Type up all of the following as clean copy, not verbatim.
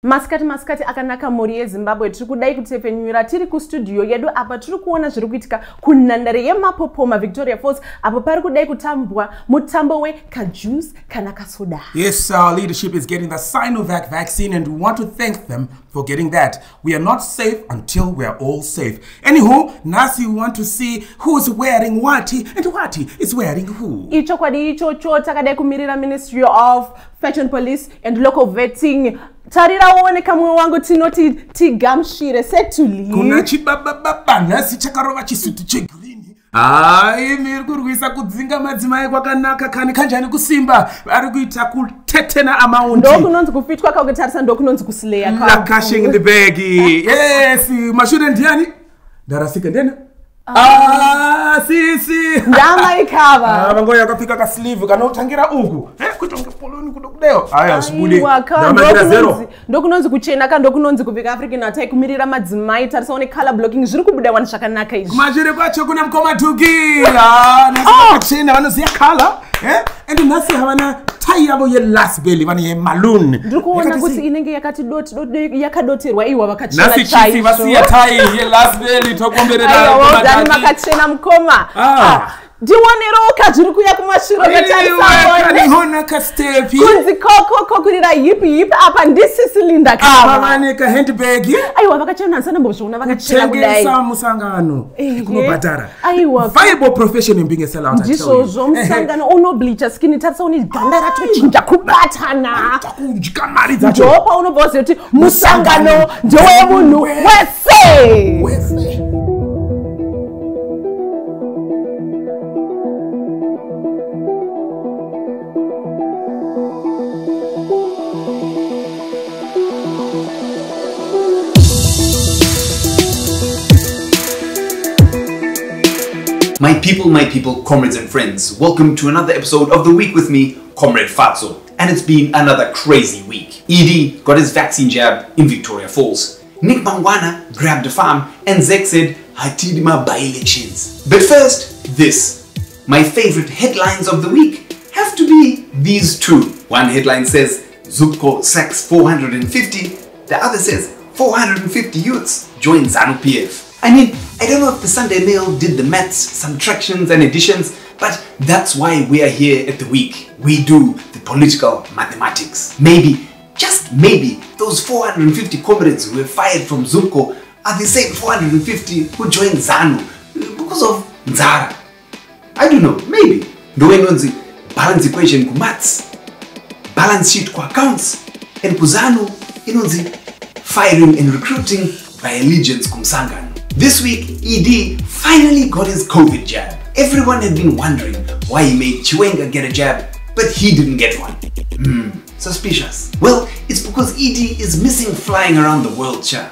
Maskati akanaka mhuri yeZimbabwe tiri kudai kutepfenyura tiri kustudio yedu apa tiri kuona zviri kuitika kunhandare yeMapopoma Victoria Falls apo pari kudai kutambwa mutambo wekajuice kana kasoda. Yes, our leadership is getting the Sinovac vaccine and we want to thank them for getting that. We are not safe until we are all safe. Anywho, Nasi, we want to see who's wearing what and what is wearing who. Ichokwadi ichocho takadai kumirira Ministry of Fashion Police and Local Vetting. Tarira one kamwe wangu tinoti tigamshire setuli. Kuna chibaba nasi chakarova chisutu chegreen. Miri kurwisa kudzinga madzimai kwakanaka kani kanjani kusimba ari kuita kutetena amount. Ndokunonzi kufitwa kaukutarisa ndokunonzi kusileya kwa. Lakashing in the bag. Yes, mashure ndiani? Darasika ndiani? Sisi. Ndama ikava. Mangoya akapika ka sleeve kanotangira uku. Kutonge poloni kudokudeo. Aya sibude. Ndokunonzi kuchena ka ndokunonzi kupika African attack kumirira madzimai tarisa one color blocking zviri kubuda wani zvakanaka izvi. Majere kwacho kuna mukoma tuki. Nasi kuchena vanoziya color. And nasi havana tie yavo ye last belly vane ye maroon. Ndikuona kuti inenge yakati yakadoterwa iwa vakachena chai. Nasi chisi vasiya tie ye last belly tokomberera. Dani makachena mukoma. Ndiwonero kadziri kuya kumashiro vetarisa hona kastepi kunzi koko kurira hip apa ndisisilinda kava vane ka handbag aiwa vakachena sana mbozvona vakachena kudai tengesa musangano kunobhadhara aiwa viable profession in being a sellout ndizvozvo musangano unobleacha skin tarisa une ganda ratochinja kubatana takudya mari dzacho ndopa unobva kuti musangano ndewemunhu wese. My people, comrades and friends, welcome to another episode of The Week with me, Comrade Fatso. And it's been another crazy week. Edie got his vaccine jab in Victoria Falls. Nick Mangwana grabbed a farm and Zek said, Hatidima by-elections. But first, this. My favorite headlines of the week have to be these two. One headline says, Zupco sacks 450. The other says, 450 youths join ZANU-PF. I mean, I don't know if the Sunday Mail did the maths, subtractions and additions, but that's why we are here at The Week. We do the political mathematics. Maybe, just maybe, those 450 comrades who were fired from Zupco are the same 450 who joined ZANU because of Nzara. I don't know, maybe. Ndowenonzi balance equation ku maths, balance sheet ku accounts, and ku ZANU inonzi firing and recruiting by allegiance ku msangano. This week, ED finally got his COVID jab. Everyone had been wondering why he made Chiwenga get a jab, but he didn't get one. Suspicious. Well, it's because ED is missing flying around the world, cha.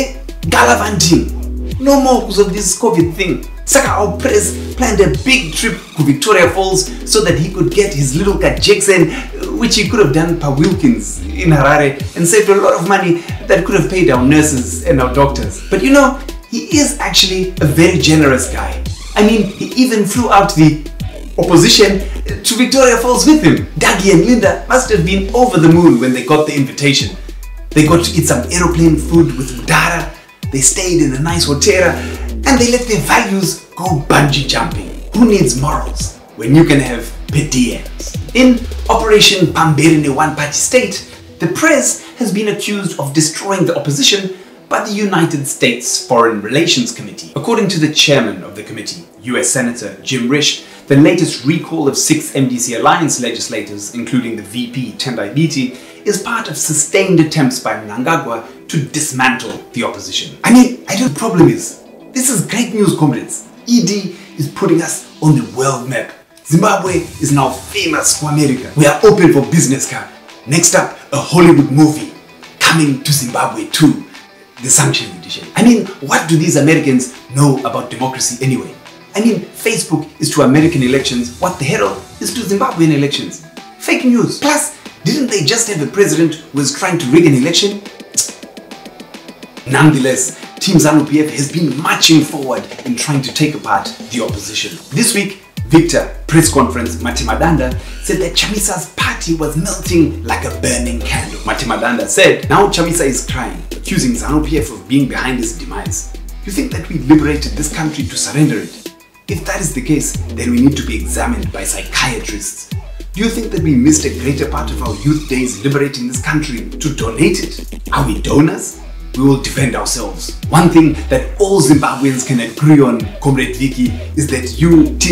Gallivanting. No more because of this COVID thing. Saka our press planned a big trip to Victoria Falls so that he could get his little cat Jackson, which he could have done per Wilkins in Harare and saved a lot of money that could have paid our nurses and our doctors. But you know, he is actually a very generous guy. I mean, he even flew out the opposition to Victoria Falls with him. Dougie and Linda must have been over the moon when they got the invitation. They got to eat some aeroplane food with Mudara, they stayed in a nice hotel, and they let their values go bungee jumping. Who needs morals when you can have per diems? In Operation Pamberine one-party state, the press has been accused of destroying the opposition by the United States Foreign Relations Committee. According to the chairman of the committee, US Senator Jim Risch, the latest recall of 6 MDC Alliance legislators, including the VP Tendai Biti, is part of sustained attempts by Mnangagwa to dismantle the opposition. I mean, the problem is, this is great news, comrades. ED is putting us on the world map. Zimbabwe is now famous for America. We are open for business card. Next up, a Hollywood movie coming to Zimbabwe too. The sanction edition. I mean, what do these Americans know about democracy anyway? I mean, Facebook is to American elections what the Herald is to Zimbabwean elections. Fake news. Plus, didn't they just have a president who was trying to rig an election? Nonetheless, Team ZANU-PF has been marching forward in trying to take apart the opposition. This week, Victor, press conference, Matimadanda said that Chamisa's party was melting like a burning candle. Matimadanda said, now Chamisa is crying, accusing ZANU-PF of being behind his demise. You think that we liberated this country to surrender it? If that is the case, then we need to be examined by psychiatrists. Do you think that we missed a greater part of our youth days liberating this country to donate it? Are we donors? We will defend ourselves. One thing that all Zimbabweans can agree on, Comrade Vicky, is that you, Team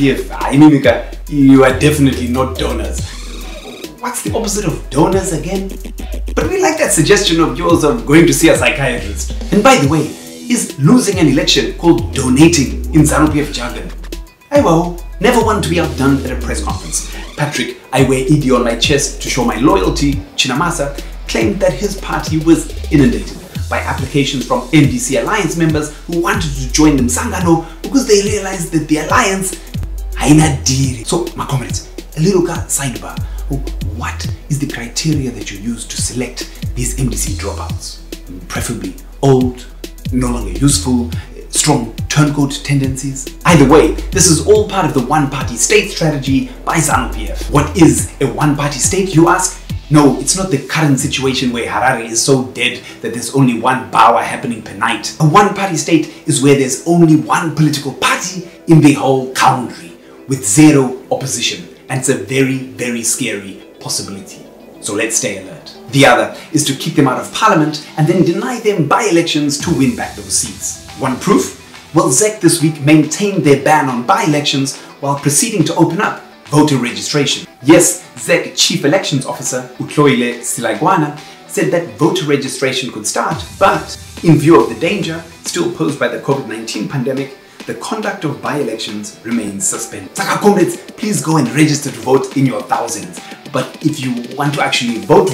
ZANU-PF, you are definitely not donors. What's the opposite of donors again? But we like that suggestion of yours of going to see a psychiatrist. And by the way, is losing an election called donating in ZANU-PF jargon? Well, never want to be outdone at a press conference. Patrick, I wear ED on my chest to show my loyalty, Chinamasa, claimed that his party was inundated by applications from MDC Alliance members who wanted to join the Msangano because they realized that the alliance haina diri. So, my comrades, a little sidebar. What is the criteria that you use to select these MDC dropouts? Preferably old, no longer useful, strong turncoat tendencies. Either way, this is all part of the one-party state strategy by ZANU-PF. What is a one-party state, you ask? No, it's not the current situation where Harare is so dead that there's only one Bawa happening per night. A one-party state is where there's only one political party in the whole country with zero opposition. And it's a very, very scary possibility. So let's stay alert. The other is to kick them out of parliament and then deny them by-elections to win back those seats. One proof? Well, ZEC this week maintained their ban on by-elections while proceeding to open up voter registration. Yes, ZEC Chief Elections Officer Utloile Silagwana said that voter registration could start, but in view of the danger still posed by the COVID-19 pandemic, the conduct of by-elections remains suspended. Saka comrades, please go and register to vote in your thousands. But if you want to actually vote,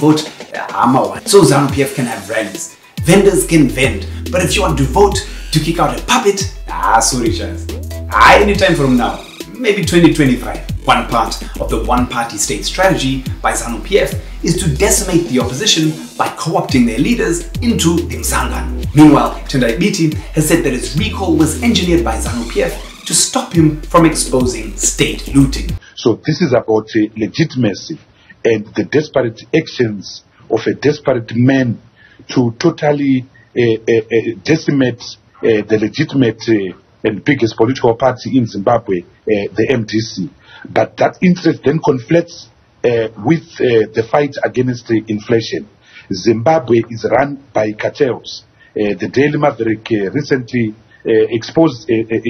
so ZANU-PF can have rallies. Vendors can vend. But if you want to vote to kick out a puppet, sorry chance. Anytime from now, maybe 2025. One part of the one-party state strategy by ZANU-PF is to decimate the opposition by co-opting their leaders into the Msangano. Meanwhile, Tendai Biti has said that his recall was engineered by ZANU-PF to stop him from exposing state looting. So this is about legitimacy and the desperate actions of a desperate man to totally decimate the legitimate and biggest political party in Zimbabwe, the MDC. But that interest then conflicts with the fight against inflation. Zimbabwe is run by cartels. The Daily Maverick recently exposed,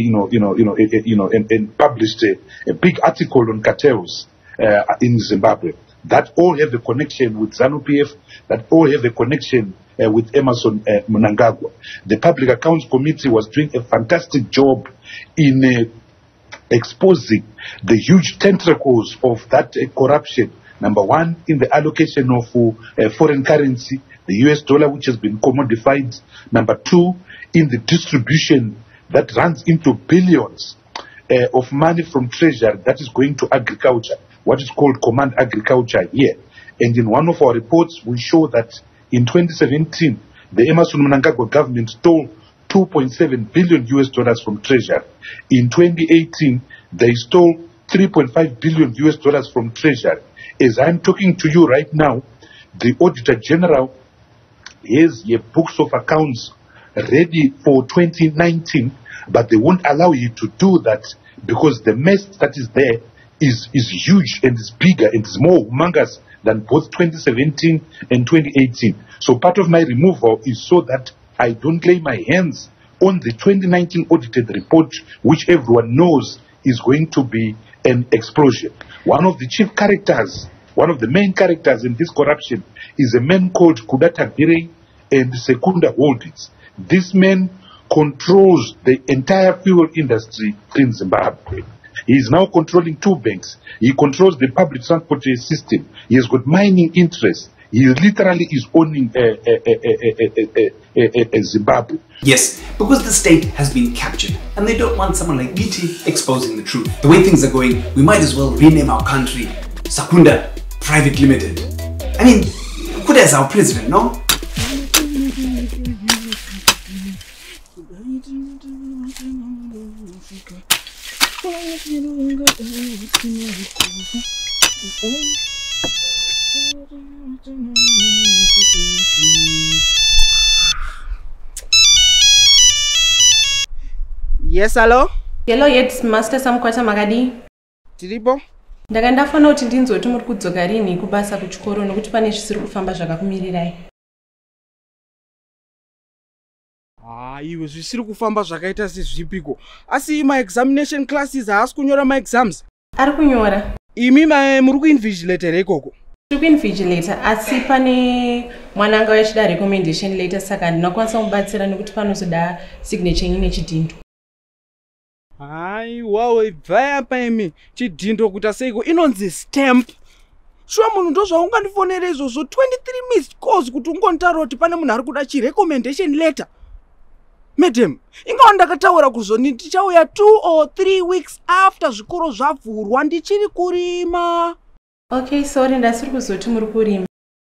and published a big article on cartels in Zimbabwe that all have a connection with ZANU-PF, that all have a connection with Emmerson Mnangagwa. The Public Accounts Committee was doing a fantastic job in exposing the huge tentacles of that corruption. Number one, in the allocation of foreign currency, the US dollar, which has been commodified. Number two, in the distribution that runs into billions of money from treasury that is going to agriculture, what is called command agriculture here. And in one of our reports, we show that in 2017, the Emmerson Mnangagwa government stole $2.7 billion US dollars from treasury. In 2018, they stole $3.5 billion US dollars from treasury. As I'm talking to you right now, the Auditor General has your books of accounts ready for 2019, but they won't allow you to do that because the mess that is there is huge and is bigger and is more humongous than both 2017 and 2018. So part of my removal is so that I don't lay my hands on the 2019 audited report, which everyone knows is going to be an explosion. One of the chief characters, one of the main characters in this corruption is a man called Kudata Birey and Secunda Holdings. This man controls the entire fuel industry in Zimbabwe. He is now controlling two banks. He controls the public transport system. He has got mining interests. He literally is owning Zimbabwe. Yes, because the state has been captured and they don't want someone like BT exposing the truth. The way things are going, we might as well rename our country Sakunda Private Limited. I mean, Kuda is our president, no? Yes, hello? Hello, yet Master Samkwata Magadi. Tiripo? Ndakandafana kuti ndinzoti muri kudzoka rini kubasa kuchikoro nokuti pane zvisiri kufamba zvakakumirirai. Iwe zvisiri kufamba zvakaita sezvipiko. Asi ma-examination classes haasi kunyora ma-exams? Ari kunyora. Imi muri kuinvigilator ikoko? Tiri kuinvigilator, asi pane mwananga wachida recommendation letter saka ndinokwanisa kumubatsira nokuti panozoda signature ine chidhindo. Wow, bva apa imi chidhindo kuita seiko inonzi stamp. Shuwa munhu ndozvaungandifonera izvozvo 23 missed calls kuti ungontaura kuti pane munhu ari kuda chirecommendation letter. Madam, ingawa ndakataura kuzoni ndichauya 2 or 3 weeks after zvikoro zvavhurwa ndichiri kurima. Okay, sorry, ndasiri kuzoti muri kurima.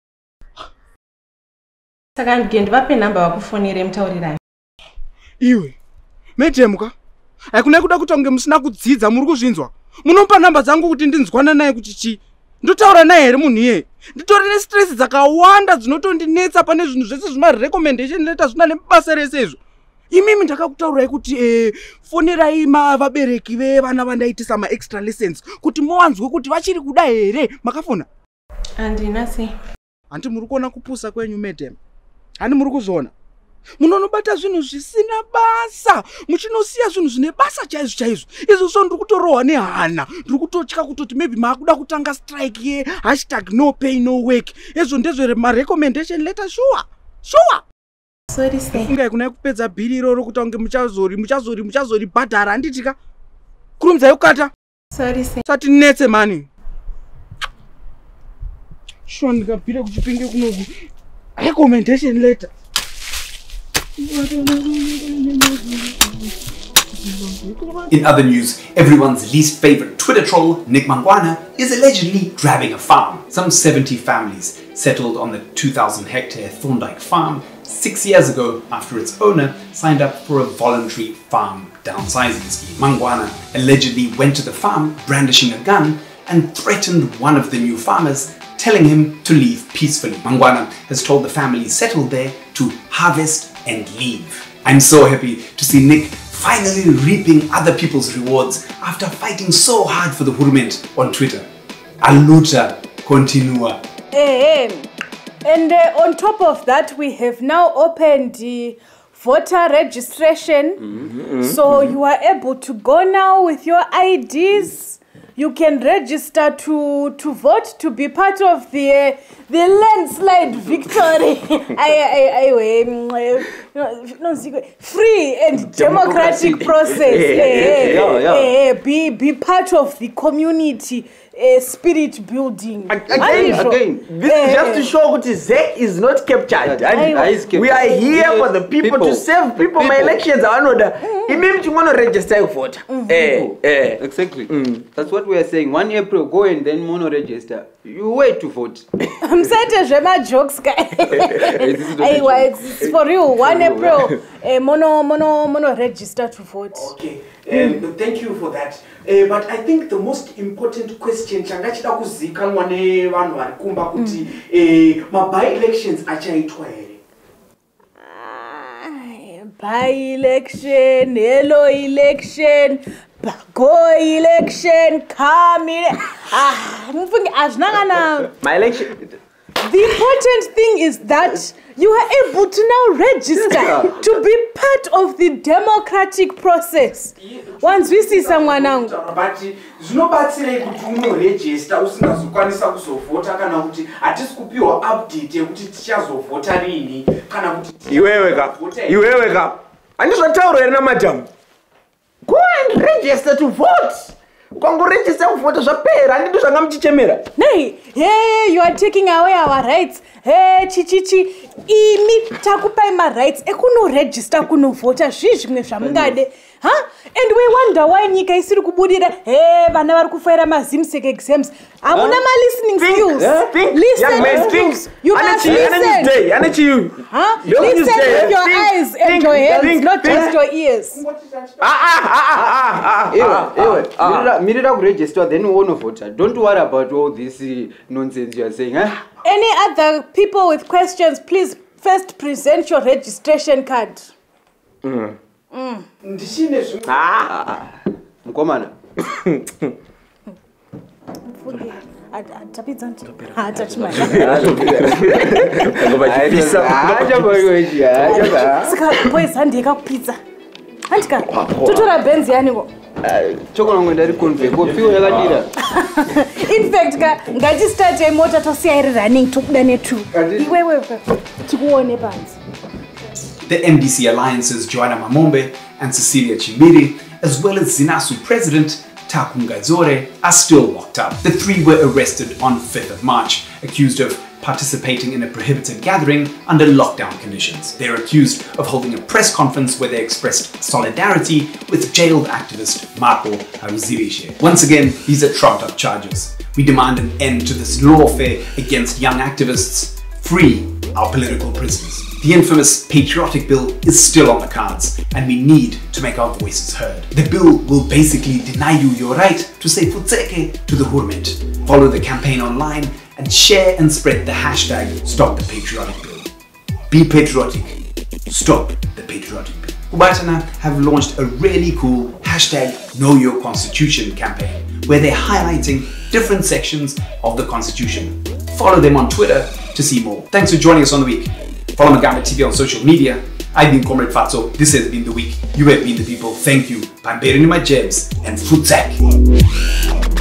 Saka ndivape namba wakufonera mutaurirai. Iwe, madam ka? Hakuna kuda kutonge musina kudzidza muri kuzvinzwa. Munopa namba dzangu kuti ndinzwana naye kuti chi. Ndotaura naye here munhu iye. Nditori nestress dzakawanda dzinotondinetsa pane zvinhu zvese zvima recommendation letter zvina nebasa rese izvo. Imimi ndakakutaurirai kuti fonerai vabereki vevana vandaitisa ma-extra lessons kuti muwanzwe kuti vachiri kuda here. Makafona? Handinasi. Hanti muri kuona kupusa kwenyu madam. Hani muri kuzviona. Munonobata zvinhu zvisina basa. Muchinosiya zvinhu zvine basa chaizvo chaizvo. Izvo zvo ndiri kutorohwa nehana. Ndiri kutotya kutoti maybe maakuda kutanga strike ye #no pay no work. Izvo ndezvo ma-recommendation letter sure. Sorry sir. Fungai kunai kupedza bhiri iroro kuti unge muchazori bhadhara handitika. Kurumdzai ukata. Sorry sir. Sati netse mani. Shuwa ndikabvira kuchipinge kunoku. Recommendation letter. In other news, everyone's least favorite Twitter troll, Nick Mangwana, is allegedly grabbing a farm. Some 70 families settled on the 2,000-hectare Thorndike farm 6 years ago after its owner signed up for a voluntary farm downsizing scheme. Mangwana allegedly went to the farm brandishing a gun and threatened one of the new farmers, telling him to leave peacefully. Mangwana has told the family settled there to harvest and leave. I'm so happy to see Nick finally reaping other people's rewards after fighting so hard for the Hurment on Twitter. Aluta continua. And on top of that, we have now opened the voter registration. So you are able to go now with your IDs. You can register to vote, to be part of the landslide victory. Free and democratic process. Be part of the community spirit building. Again, this is just to show that ZEC is not captured. We are here for the people to serve people. My elections are another. Even you want to register your vote. Exactly. That's what we are saying. 1 April, go and then mono register. You wait to vote. I'm saying my jokes, guys. It's for you. 1 April, mono register to vote. Okay. Thank you for that. But I think the most important question changachida kuzikanwa nevanhu vari kumba kuti by-elections achaitwa here. By-election, hello election, go election, come my election. The important thing is that you are able to now register to be part of the democratic process. Once we see someone now. But zvinobatsira kuti unoregister usingazokwanisa kuzovhota kana kuti hatisi kupiwa update yekuti tichazovhota rini kana kuti iwewe ka andizvataura here namadam. Go and register to vote. Kwangu register kuvhota zvapera handidi zvanga muchichemera. Nay, hey, you are taking away our rights. Hey, chichichi, imi takupai ma rights ekuno register kuno vhota zvimwe zvamungade. And we wonder why nyika isiri kubudira vana vari kufaira mazimsek exams. Hamuna ma listening skills. Listen skills. You must listen. Listen with your eyes and your hands, not just your ears. Mirira kuregister, then we want to vote. Don't worry about all this nonsense you are saying. Any other people with questions, please first present your registration card. Ndichine Mukomana. boys handiyekakupizza handika totora benzi yaniko Chokolongo ndari konve kopiwa yakadira. in fact ka ngatistate mota tosiya iri running tokuda ne2 iwewe tikuone panzi. The MDC Alliance's Joanna Mamombe and Cecilia Chimiri, as well as Zinasu President Taku Ngadzore, are still locked up. The three were arrested on 5th of March, accused of participating in a prohibited gathering under lockdown conditions. They're accused of holding a press conference where they expressed solidarity with jailed activist Marco Haruzirishe. Once again, these are trumped up charges. We demand an end to this lawfare against young activists. Free our political prisoners. The infamous patriotic bill is still on the cards, and we need to make our voices heard. The bill will basically deny you your right to say futseke to the hurment. Follow the campaign online and share and spread the hashtag #StopThePatrioticBill. Be patriotic. Stop the patriotic bill. Kubatana have launched a really cool #KnowYourConstitution campaign where they're highlighting different sections of the Constitution. Follow them on Twitter to see more. Thanks for joining us on the week. Follow Magambe TV on social media. I've been Comrade Fatso. This has been the week. You have been the people. Thank you. Pamberini my James and Futsek.